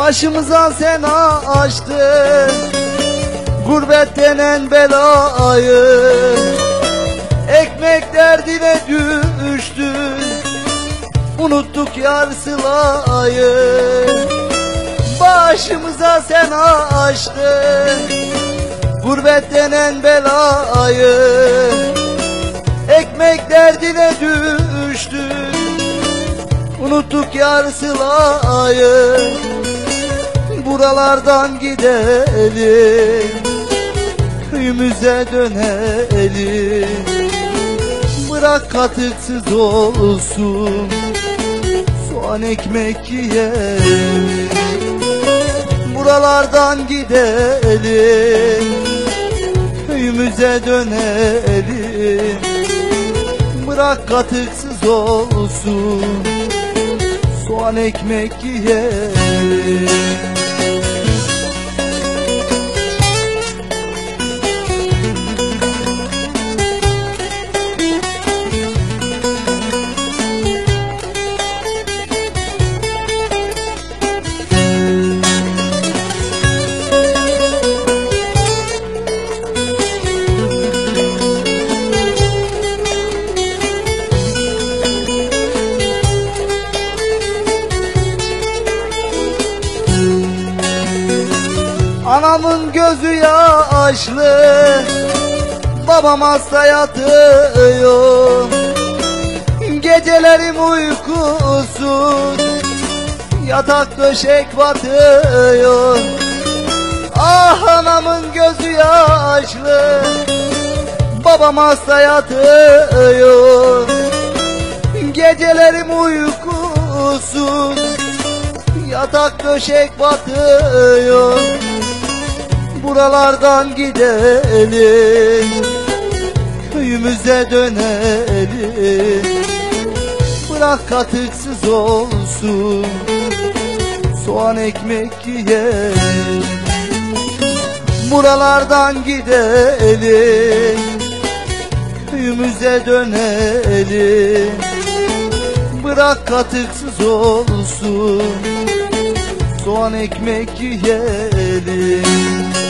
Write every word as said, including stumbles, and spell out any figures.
Başımıza sen açtın gurbet denen belayı. Ekmek derdine düştük, unuttuk yar sılayı. Başımıza sen açtın gurbet denen belayı. Ekmek derdine düştük, unuttuk yar sılayı. Buralardan gidelim, köyümüze dönelim. Bırak katıksız olsun, soğan ekmek yiyelim. Buralardan gidelim, köyümüze dönelim. Bırak katıksız olsun, soğan ekmek yiyelim. Anamın gözü yaşlı, babam hasta yatıyor. Gecelerim uykusuz, yatak döşek batıyor. Ah anamın gözü yaşlı, babam hasta yatıyor. Gecelerim uykusuz, yatak döşek batıyor. Buralardan gidelim, köyümüze dönelim. Bırak katıksız olsun, soğan ekmek yiyelim. Buralardan gidelim, köyümüze dönelim. Bırak katıksız olsun, soğan ekmek yiyelim.